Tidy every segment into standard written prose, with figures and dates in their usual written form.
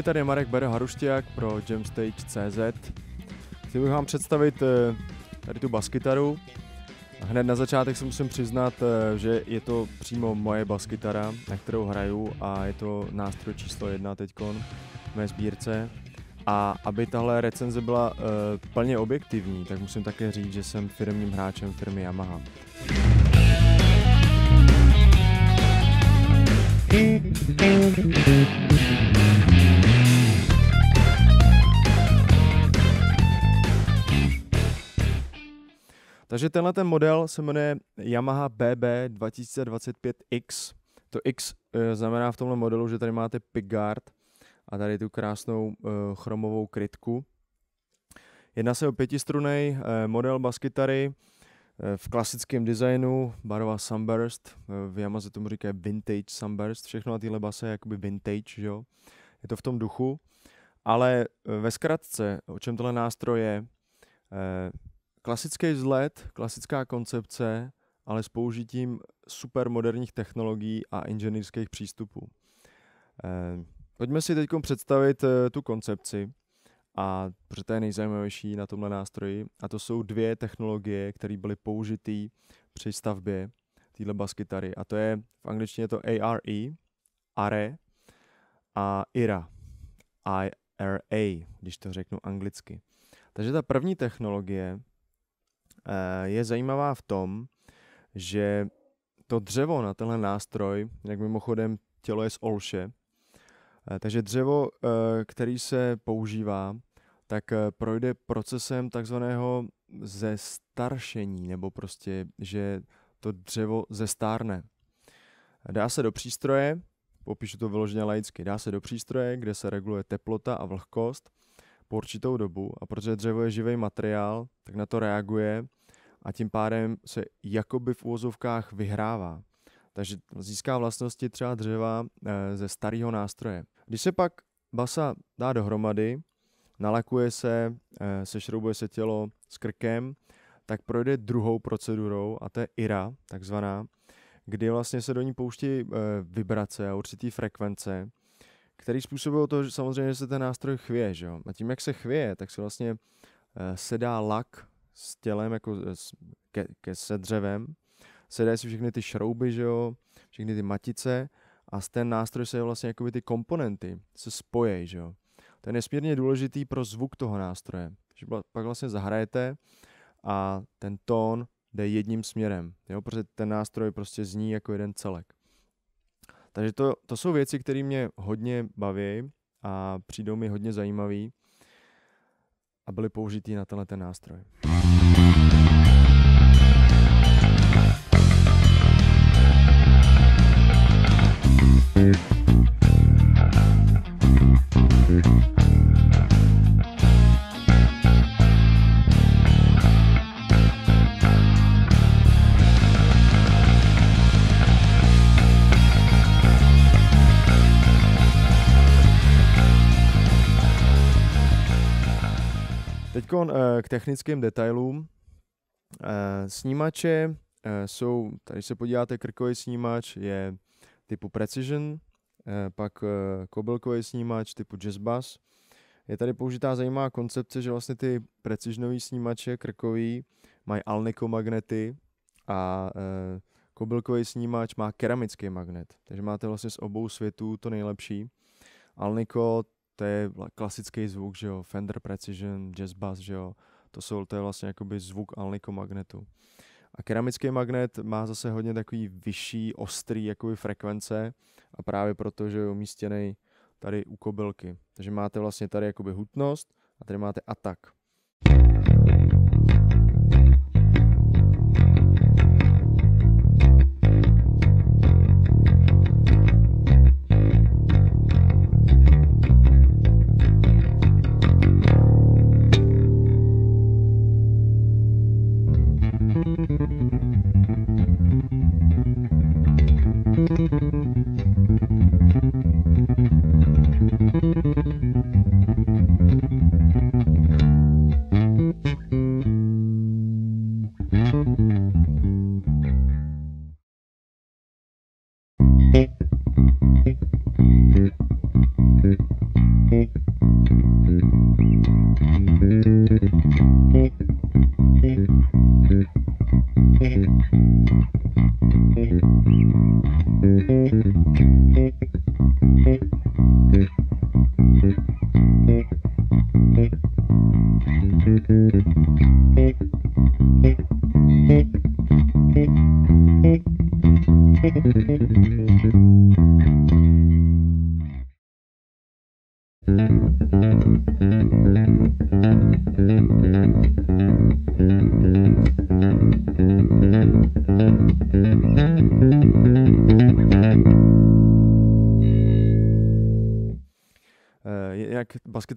tady Marek Bero Harušťák pro Jamstage.cz. Chtěl bych vám představit tady tu baskytaru. Hned na začátek se musím přiznat, že je to přímo moje baskytara, na kterou hraju, a je to nástroj číslo 1 teďkon v mé sbírce. A aby tahle recenze byla plně objektivní, tak musím také říct, že jsem firmním hráčem firmy Yamaha. Takže tenhle ten model se jmenuje Yamaha BB 2025X. To X znamená v tomhle modelu, že tady máte pickguard a tady tu krásnou chromovou krytku. Jedná se o 5strunný model baskytary v klasickém designu, barva Sunburst, v Yamaze tomu říkají Vintage Sunburst, všechno na téhle base je jakoby vintage, jo? Je to v tom duchu, ale ve zkratce, o čem tohle nástroj je, klasický vzhled, klasická koncepce, ale s použitím super moderních technologií a inženýrských přístupů. Pojďme si teď představit tu koncepci, a protože to je nejzajímavější na tomhle nástroji, a to jsou dvě technologie, které byly použity při stavbě téhle baskytary, a to je v angličtině to ARE a IRA, když to řeknu anglicky. Takže ta první technologie je zajímavá v tom, že to dřevo na tenhle nástroj, jak mimochodem tělo je z olše, takže dřevo, který se používá, tak projde procesem takzvaného zestaršení, nebo prostě, že to dřevo zestárne. Dá se do přístroje, popíšu to vyloženě laicky, dá se do přístroje, kde se reguluje teplota a vlhkost po určitou dobu, a protože dřevo je živý materiál, tak na to reaguje a tím pádem se jakoby v uvozovkách vyhrává. Takže získá vlastnosti třeba dřeva ze starého nástroje. Když se pak basa dá dohromady, nalakuje se, sešroubuje se tělo s krkem, tak projde druhou procedurou, a to je IRA, takzvaná, kdy vlastně se do ní pouští vibrace a určitý frekvence, který způsobují to, že samozřejmě se ten nástroj chvěje. Že jo? A tím, jak se chvěje, tak se vlastně sedá lak s tělem, jako se dřevem, sedají si všechny ty šrouby, že jo? Všechny ty matice, a z ten nástroj se vlastně jakoby ty komponenty se spojí, že jo. To je nesmírně důležitý pro zvuk toho nástroje. Že pak vlastně zahrajete a ten tón jde jedním směrem, jo? Protože ten nástroj prostě zní jako jeden celek. Takže to jsou věci, které mě hodně baví a přijdou mi hodně zajímavý a byly použitý na tenhle ten nástroj. Teďkon k technickým detailům. Snímače jsou, tady se podíváte, krkový snímač je typu Precision, pak kobylkový snímač typu Jazz Bass. Je tady použitá zajímavá koncepce, že vlastně ty precisionový snímače krkový mají Alnico magnety a kobylkový snímač má keramický magnet. Takže máte vlastně z obou světů to nejlepší. Alnico, to je klasický zvuk, že jo, Fender Precision, Jazz Bass, že jo, to je vlastně jakoby zvuk Alnico magnetu. A keramický magnet má zase hodně takový vyšší, ostrý jakoby frekvence, a právě proto, že je umístěný tady u kobylky. Takže máte vlastně tady jakoby hutnost a tady máte atak.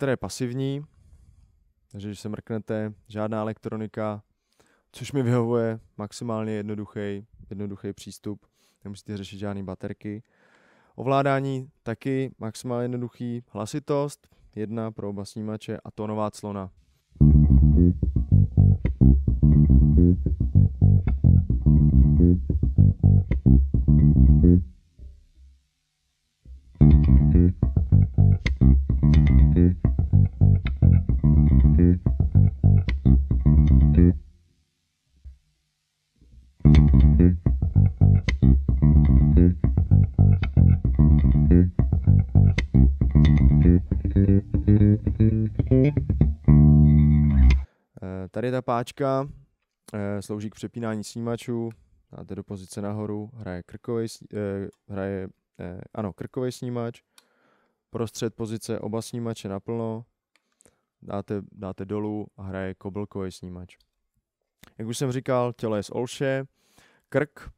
je pasivní, takže když se mrknete, žádná elektronika, což mi vyhovuje, maximálně jednoduchý přístup, nemusíte řešit žádný baterky. Ovládání taky maximálně jednoduchý, hlasitost 1 pro oba snímače a tónová clona. Tady ta páčka slouží k přepínání snímačů, dáte do pozice nahoru, hraje krkový snímač, prostřed pozice oba snímače naplno, dáte dolů a hraje koblkový snímač. Jak už jsem říkal, tělo je z olše, krk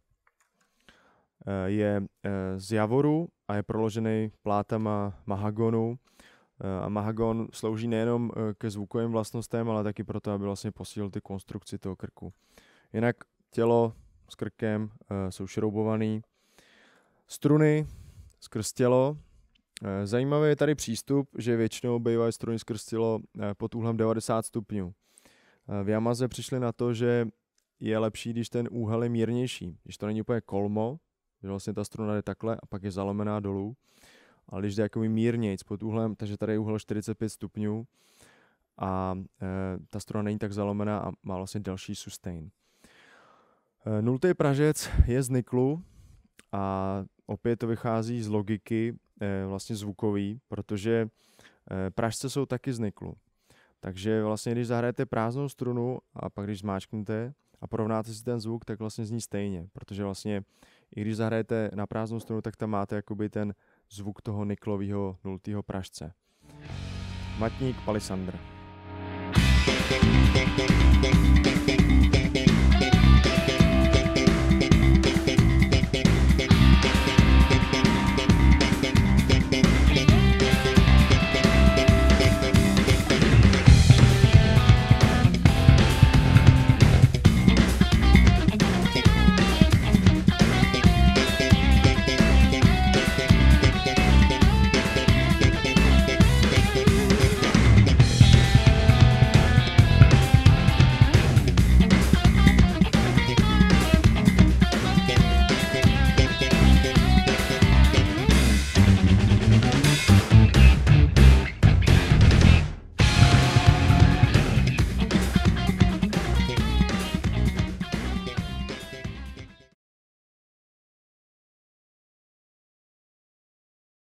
je z javoru a je proložený plátama mahagonu. A mahagon slouží nejenom ke zvukovým vlastnostem, ale taky proto, aby vlastně posílil ty konstrukci toho krku. Jinak tělo s krkem jsou šroubovaný. Struny skrz tělo. Zajímavý je tady přístup, že většinou bývají struny skrz tělo pod úhlem 90 stupňů. V Yamaze přišli na to, že je lepší, když ten úhel je mírnější. Když to není úplně kolmo, že vlastně ta struna jde takhle a pak je zalomená dolů. Ale když jde jakoby mírnějc pod úhlem, takže tady je úhel 45 stupňů a ta struna není tak zalomená a má vlastně další sustain. Nultý pražec je z niklu a opět to vychází z logiky vlastně zvukový, protože pražce jsou taky z niklu. Takže vlastně když zahrajete prázdnou strunu a pak když zmáčknete a porovnáte si ten zvuk, tak vlastně zní stejně, protože vlastně i když zahrajete na prázdnou strunu, tak tam máte jakoby ten zvuk toho niklového nultého pražce. Matník Palisandr.